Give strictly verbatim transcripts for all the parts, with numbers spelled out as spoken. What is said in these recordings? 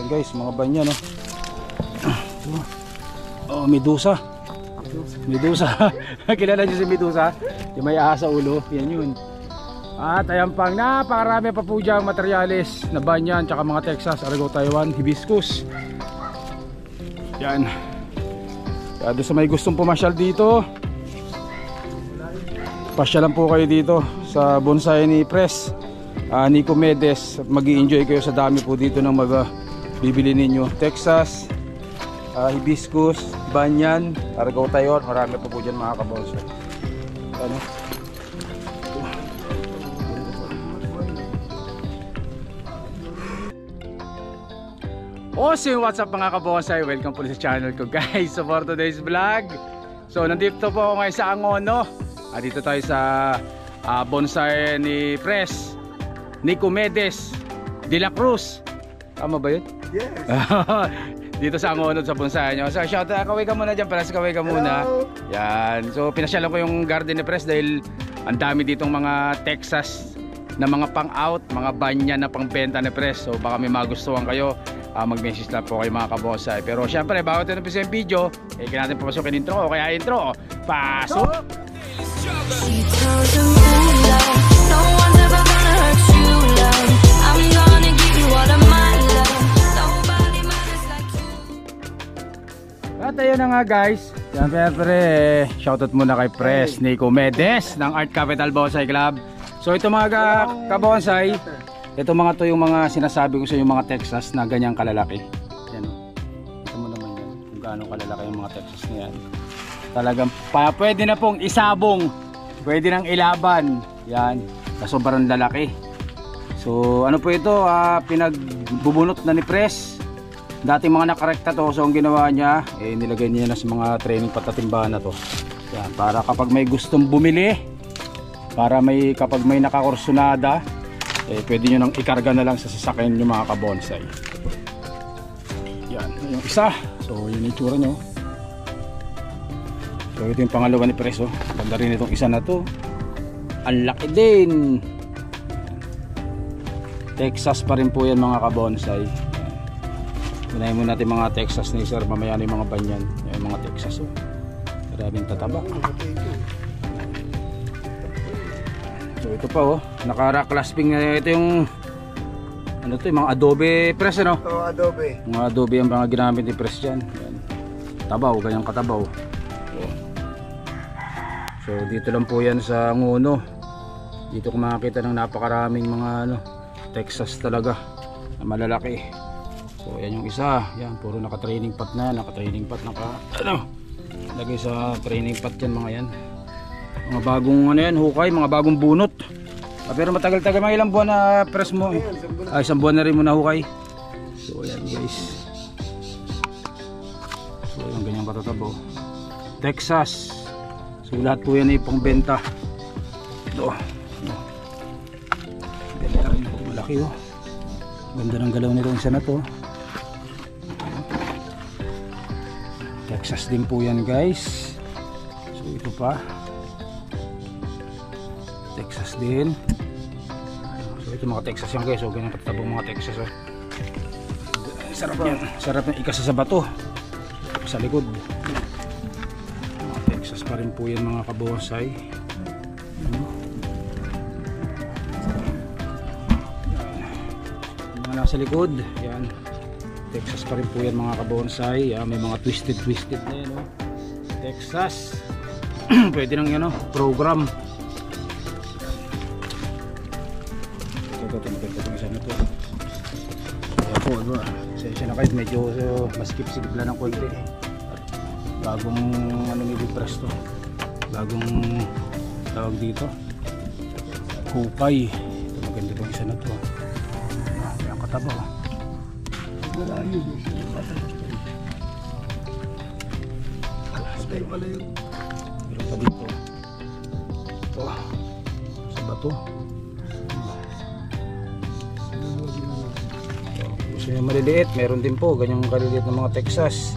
guys, mga banyan, no? Oh, Medusa. Medusa. Kilala niyo si Medusa? Yung may ahas sa ulo, yan yun. At ayan pang napakarami pa po diyang materyales na banyan, tsaka mga Texas, Argo, Taiwan, hibiscus. Yan. Kaya doon sa may gustong pumasyal dito, pasyalan po kayo dito sa bonsai ni Pres, uh, Nico Medes. At mag-i-enjoy kayo sa dami po dito ng mga bibili ninyo. Texas, uh, hibiscus, banyan, Argo, Taiwan. Marami po po dyan mga kabonsai. Ano? Awesome, what's up mga kabonsai? Welcome po sa channel ko guys. So for today's vlog, so nandito po ako ngayon sa Angono. Ah, dito tayo sa uh, bonsai ni Pres, Nico Medes de la Cruz. Tama ba yun? Yes. Dito sa Angono sa bonsai nyo. So shout out, kaway ka muna dyan, Pres, kaway ka muna. Hello. Yan. So pinasyalan ko yung garden ni Pres dahil ang dami ditong mga Texas na mga pang out, mga banyan na pang benta ni Pres. So baka may magustuhan kayo, uh, mag-message lang po kayo mga kabonsai. Pero syempre bago tayo napisin yung video, eh kaya natin papasukin intro o kaya intro. Pasok! She tells the moonlight, no one's ever gonna hurt you, love. I'm gonna give you all of my love. Nobody matters like you. At ayun na nga guys, syempre eh, shoutout muna kay Pres, Nico Medes ng Art Capital Bonsai Club. So ito mga kabonsai, ito mga to yung mga sinasabi ko sa yung mga Texas na ganyang kalalaki. Yan o, ito mo naman yan, kung gaano kalalaki yung mga Texas na yan. Talagang pa, pwede na pong isabong, pwede nang ilaban. Yan, sobrang lalaki. So ano po ito, uh, pinagbubunot na ni Pres. Dating mga nakarekta to, so ang ginawa niya, eh, nilagay niya na sa mga training patatimbahan na to. Yan, para kapag may gustong bumili, para may kapag may nakakursunada, eh, pwede nyo nang ikarga na lang sa sasakyan nyo mga kabonsai. Yan, yung isa. So yun yung itsura nyo. So ito yung pangalawa ni Pres, oh. Ganda rin itong isa na to. Ang laki din. Texas pa rin po yan mga kabonsai. Unahin muna natin mga Texas ni Sir, mamaya na yung mga banyan. Yung mga Texas, oh. Maraming tataba. So ito pa, oh. Naka-rack clasping na ito yung ano to, yung mga Adobe Pres, ano? Oh, Adobe. Mga Adobe ang mga ginamit ni Pres dyan. Yan. Tabaw, ganyang katabaw. So dito lang po yan sa Angono. Dito ko makakita ng napakaraming mga ano, Texas talaga na malalaki. So yan yung isa. Yan, puro naka-training pot na, naka-training pot, naka ano, lagay sa training pot yan mga yan. Mga bagong ano yan, hukay, mga bagong bunot. Ah, pero matagal-tagal, mga ilang buwan na Pres mo. Ay, isang buwan na rin mo na hukay. So ayan guys. So yung ganyang katatabo. Texas. So lahat po yan ay pangbenta. Ito. Ganda rin. Malaki, oh. Ganda ng galaw nito. Isa na to. Texas din po yan guys. So ito pa. Texas din. So ito mga Texas yan guys. So ganyan katatabong mga Texas, oh. Sarap yan. Sarap yan ikasa sa bato. Sa likod. Texas pa rin po yan mga kabonsai. Mga nasa likod, yan. Texas pa rin po yan mga kabonsai. Yan, may mga twisted twisted na yan, oh. Texas. Pwede nang yan, oh, program. Ito, ito, ito, ito, ito, isa na to. Ayan po, diba? Sensya na kayo, medyo uh, maskip-sikip lang ng konti. Bagong ano ni Pres to, bagong tawag dito, hukay. Ito maganda itong isa na to. Ayan kataba, malayo. Meron pa dito ito sa bato. Gusto nyo maliliit, meron din po ganyang kaliliit ng mga Texas.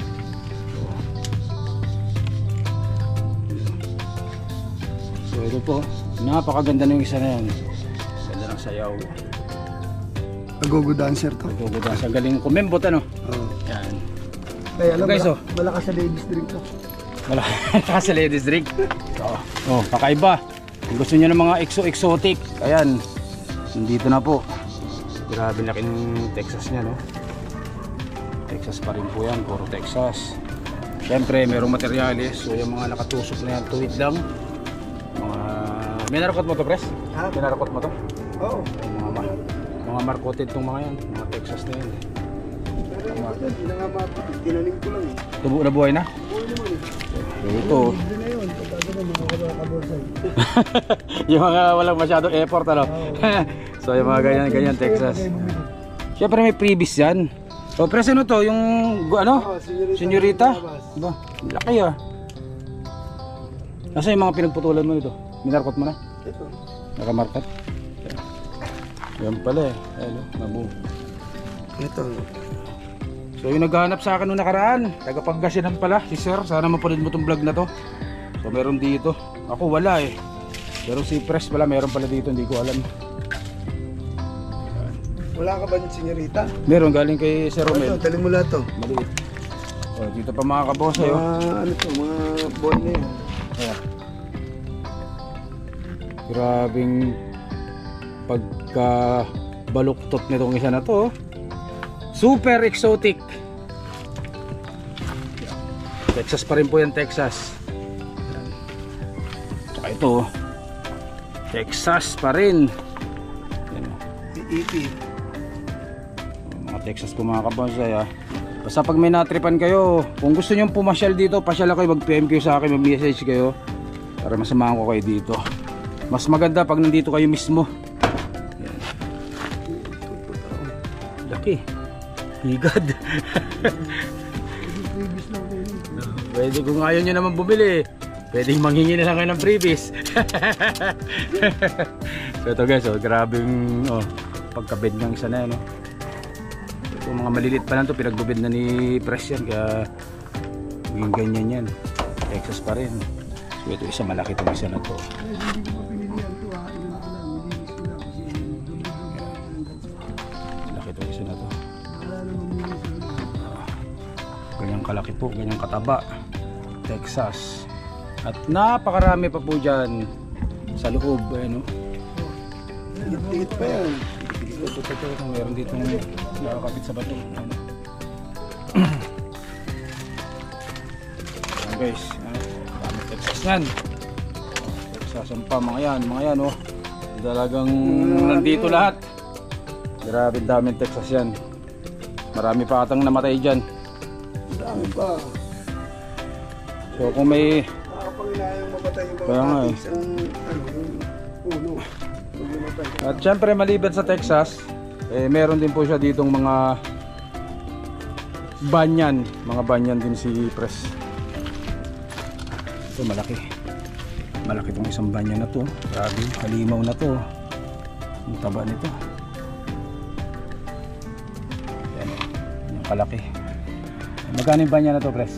Ito po, napakaganda ng isa na yan. Ganda ng sayaw. Agogo dancer to. Nagugod sa galing kumembot ano. Oo. Yan. Kaya alam, Guys, mala- oh. malakas sa ladies drink to. Wala ka sa ladies drink. Oh, oh, kakaiba. Kung gusto niyo ng mga exo-exotic, ayan. Nandito na po. Grabe laking Texas niya, no? Texas pa rin po yan, puro Texas. Siyempre, merong materyales. So, yung mga nakatusok na yan, tuwid lang. Mga... May narakot mo to, Pres? Ha? May narakot mo to? Oo. Ay, mga, ma- mga markoted tong mga yan. Mga Texas na yan. Pero ito, hindi na nga maputi. Tinanim ko lang eh. Tubo na buhay na? Buhay naman eh. So, ito. Libre na yun. Pagkado na mga kabonsay. Yung mga walang masyadong effort, ano? So, yung mga ganyan, ganyan, Texas. Siyempre, may previous yan. So, Pres, ano to? Yung, gu- ano? Oo, senyorita. Senyorita? Ba, laki ah. Nasa yung mga pinagputulan mo nito? Minarkot mo na? Ito. Nakamarkat? Yan pala eh. Ayun, oh, nabu. Ito. So yung naghahanap sa akin nung nakaraan, taga Pangasinan pala, si Sir. Sana mapanood mo tong vlog na to. So meron dito. Ako wala eh. Pero si Pres pala, meron pala dito, hindi ko alam. Wala ka ba yung senyorita? Meron galing kay Sir Ito, Romel. talin mo lahat to. Maliit. Oh, dito pa mga kabosay oh. Mga ano to, mga ball na yun. Ayan. Grabing pagka baluktot nitong isa na to. Super exotic. Texas pa rin po yan, Texas. Ayan. Tsaka ito oh. Texas pa rin. Ayan, oh. E P. Mga Texas po mga kabonsay ah. Basta pag may natripan kayo, kung gusto nyo pumasyal dito, pasyal kayo, mag-P M kayo sa akin, mag-message kayo para masamahan ko kayo dito. Mas maganda pag nandito kayo mismo. Yan. Laki. Higad. Previous lang kayo. Pwede kung ayaw nyo naman bumili, pwedeng manghingi na lang kayo ng freebies. So ito guys, oh, grabing oh, pagkabed ng isa na yan. Oh. Ito mga malilit pa lang to, pinagbubid na ni Pres yan, kaya maging ganyan yan. Texas pa rin. So ito isa malaki itong isa na to. Hindi ko pa pinilihan to ha. Ilan ko lang. Nilinis ko lang kasi Malaki itong isa na to. wala na mamili sa Ganyang kalaki po, ganyang kataba. Texas. At napakarami pa po dyan sa loob. Ayan, oh. Tigit pa yan. Ito, ito, ito, ito. Meron dito nakakapit sa bato. Ano? Ayan guys. Ayan. Dami Texas yan. Texas ang pa mga yan. Mga yan oh. Talagang nandito lahat. Grabe daming Texas yan. Marami pa atang namatay dyan. Dami pa. So kung may Nakakapanginayang mamatay yung mga Kaya nga, eh. atis ang ano, yung puno. Pag mamatay. At syempre maliban sa Texas, eh, meron din po siya ditong mga banyan. Mga banyan din si Pres. Ito malaki. Malaki tong isang banyan na to. Grabe, halimaw na to. Ang taba nito. Yan, yung kalaki. Magkano yung banyan na to, Pres?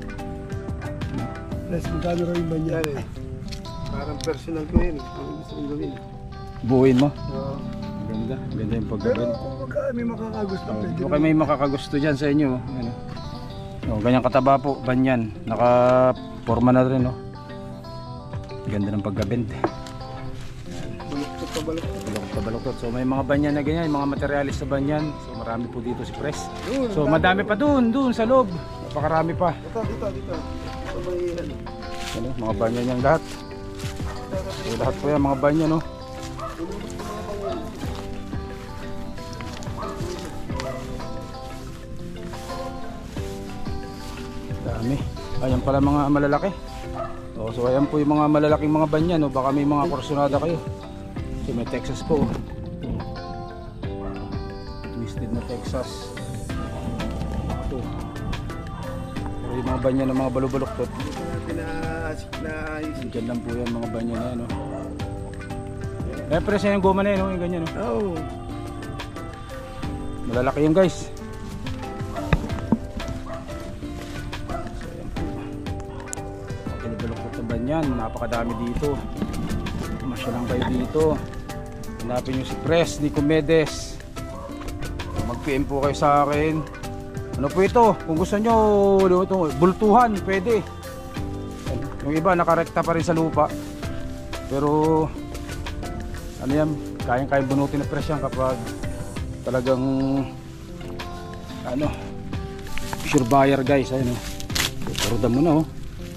Plus, magkano rin ba niya? Eh. Parang personal ko yun. Ang gusto kong gawin. Buuin mo. Oo. Ganda, ganda yung Pero paggawin. kung magka, may makakagusto, Oh, pwede baka may makakagusto dyan sa inyo. Ano? Oh, ganyang kataba po, banyan. Naka-forma na rin. Oh. Ganda ng pagkabend. baluktot pa baluktot. Baluktot pa baluktot. So may mga banyan na ganyan, mga materialis sa banyan. So marami po dito si Pres. Doon, So madami pa doon, doon sa loob. Napakarami pa. Dito, dito, dito. Ito ba yan? Ano, mga banyan yung lahat. So lahat po yan, mga banyan. Oh. Dami. Ayan pala mga malalaki. Oh, so ayan po yung mga malalaking mga banyan. Oh. Baka may mga kursunada kayo. So may Texas po. Oh. Twisted na Texas. Ito. Pero yung mga banyan ng mga balubaluktot. Dito natin na, na ayos. Diyan lang po yan mga banyan na yan. Oh. Eh, presa yung goma na yun. Oh. Yung ganyan. Oh. Oo. Malalaki yung guys. Baluktot na banyan, napakadami dito. Masya lang kayo dito. Hanapin nyo si Pres Nicomedes. P M po kayo sa akin. Ano po ito? Kung gusto nyo ito, bultuhan, pwede. Yung iba nakarekta pa rin sa lupa. Pero ano yan, kayang-kayang bunutin na press yan kapag talagang ano, sure buyer guys. Ayun oh. Parudan mo na oh.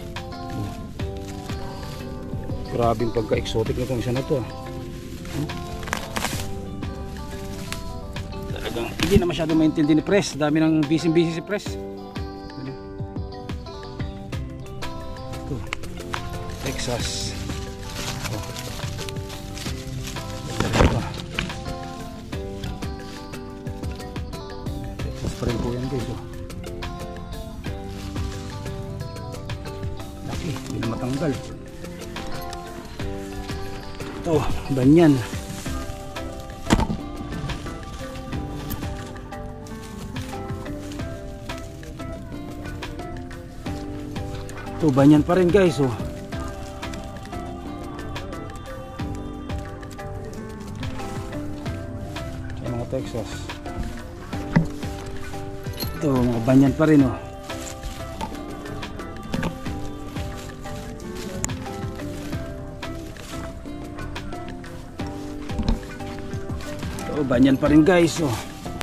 Grabe yung pagka-exotic na itong isa na to ah. Hmm? Talagang hindi na masyado maintindihan ni press. Dami ng busy-busy si press. Ito Texas. Oh. Texas pa rin po yan guys oh. Laki, hindi na matanggal. Ito, banyan. Ito, banyan pa rin guys oh. Sa mga Texas. Ito, mga banyan pa rin oh. Ito, banyan pa rin guys oh.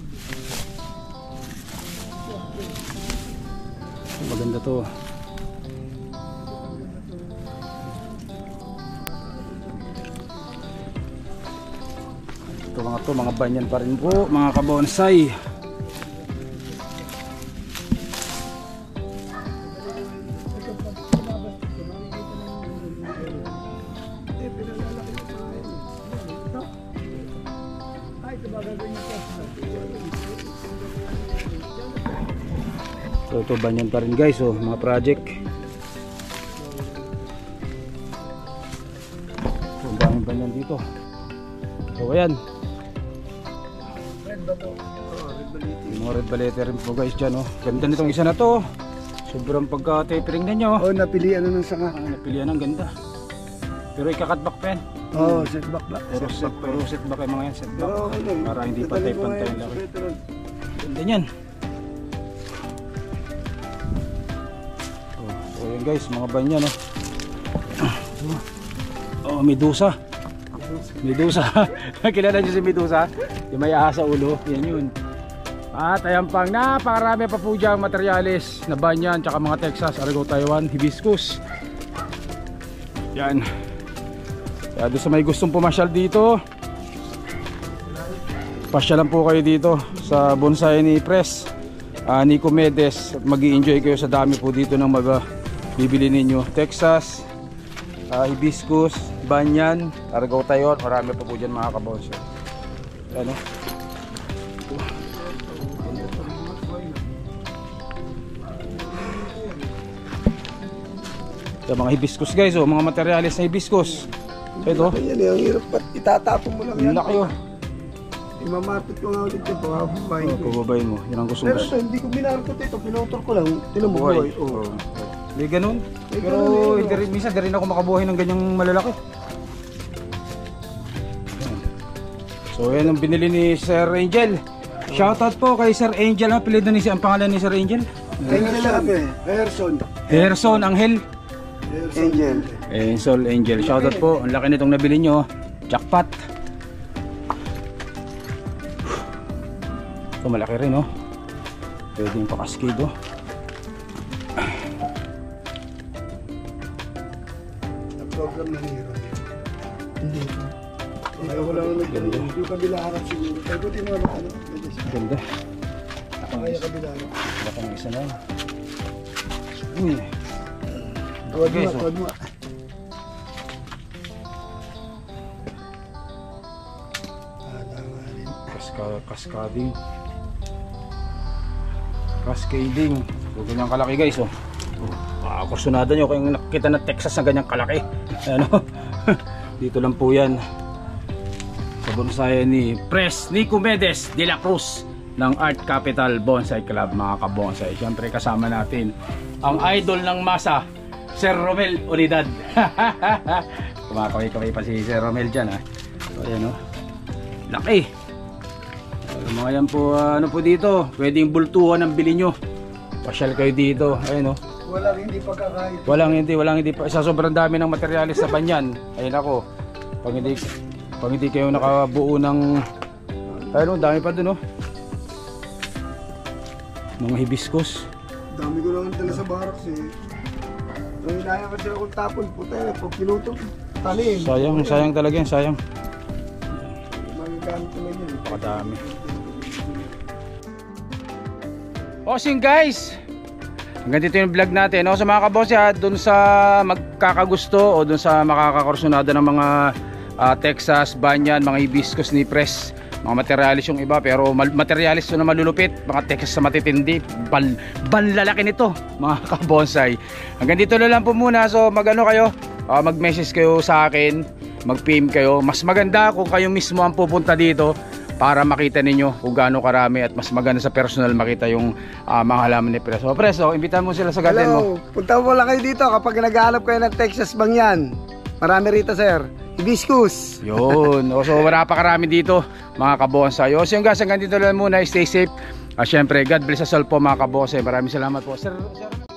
Maganda to. Ito mga to, mga banyan pa rin po, mga kabonsai. So ito banyan pa rin guys oh, mga project. So daming banyan dito. So ayan. Red ba to? Oh, red balete. Yung mga red balete rin po guys dyan oh. Ganda nitong isa na to. Sobrang pagka-tapering ninyo. Oh, napilian na ng sanga. Ah, napilian ng ganda. Pero ika-cutback pa yan. Oh, setback ba? Puro set, puro setback yung mga yan. Setback. Pero okay lang. Para hindi Dadalhin ko pantay-pantay ngayon lang. sa veteran. Ganda nyan. Oh, so yun guys, mga banyan oh. Oh, Medusa. Medusa. Kilala nyo si Medusa? Yung may aha sa ulo. Yan yun. At ayan pang napakarami pa po dyan materyales na banyan tsaka mga Texas, Argo, Taiwan, Hibiscus. Yan. Kaya doon sa may gustong pumasyal dito, pasyalan po kayo dito sa bonsai ni Press, uh, Nico Medes. At mag-i-enjoy kayo sa dami po dito ng mga bibili ninyo. Texas, uh, Hibiscus, banyan, Argo, Taiwan. Marami pa po dyan mga kabonsai. Ano? Ito mga hibiscus guys oh, mga materyales na hibiscus. Ito. Yan eh, ang hirap pat itatapon mo lang yan. Ang laki oh. Imamarket ko nga ulit yung pangababay Oh, ko. pababayin mo. Yan ang gusto Pero gusto. ito, hindi ko binarkot ito. Pinutol ko lang. Tinan mo Buhay. buhay. Oh. Oh. May ganun. May Pero ganun eh, hindi rin, minsan di rin ako makabuhay ng ganyang malalaki. Yan. So yan ang binili ni Sir Angel. Shoutout po kay Sir Angel. Ang apelyido ni ang pangalan ni Sir Angel? Angel lang eh. Herson. Herson Angel. Angel. Angel Angel. Shoutout po. Ang laki nitong nabili nyo. Jackpot. Ito malaki rin oh. Pwede yung pakaskid oh. Nag-program na hero. Hindi ko. Ayaw ko lang nag-ganda. Yung kabila harap siguro. Kaya buti mo ano. Ganda. Kaya kabila harap. Baka ng isa na yun. Uy. Tuwad mo, Guys, oh. tuwad mo. Kaska, cascading. Cascading. So, ganyang kalaki guys oh. Ah, kursunada nyo kung nakikita na Texas na ganyang kalaki. Ano? Dito lang po yan. Sa bonsai ni Press Nico Medes de la Cruz ng Art Capital Bonsai Club mga kabonsai. Siyempre kasama natin ang idol ng masa, Sir Romel Unidad. Kumakaway-kaway pa si Sir Romel dyan ha. So ayan o. Laki. So mga yan po, uh, ano po dito, pwedeng bultuhan ang bili nyo. Pasyal kayo dito, ayun o. Walang hindi pagkakait. Walang hindi, walang hindi pa. Sa sobrang dami ng materialis sa banyan. Ayun ako. Pag hindi, pag hindi kayo nakabuo ng, ayun o, dami pa dun o. Mga hibiscus. Dami ko lang dala sa barracks eh. So inaya ko sila kung tapon, puta eh, pag pinuto, talim. Sayang, sayang talaga yan, sayang. Magagamit naman yun. Napakadami. Osing guys, hanggang dito yung vlog natin. No? Sa mga kaboss, ha, dun sa magkakagusto o dun sa makakakursunada ng mga uh, Texas, banyan, mga hibiscus ni Pres, mga materialis yung iba, pero materialis na malulupit, mga Texas na matitindi, ban, banlalaki nito mga kabonsai. Hanggang dito na lang po muna. So magano kayo, uh, mag message kayo sa akin, mag P M kayo. Mas maganda kung kayo mismo ang pupunta dito para makita ninyo kung gaano karami, at mas maganda sa personal makita yung uh, mga halaman ni Pres. So Pres, so, imbitahan mo sila sa garden mo. Hello, punta mo lang kayo dito kapag naghahanap kayo ng Texas Banyan. Marami rito sir. Hibiscus. Yun. O, so wala pa karami dito mga kabonsay. O so yung guys, hanggang dito lang muna. Stay safe. Uh, Siyempre, God bless us all po mga kabonsay. Maraming salamat po. Sir, sir.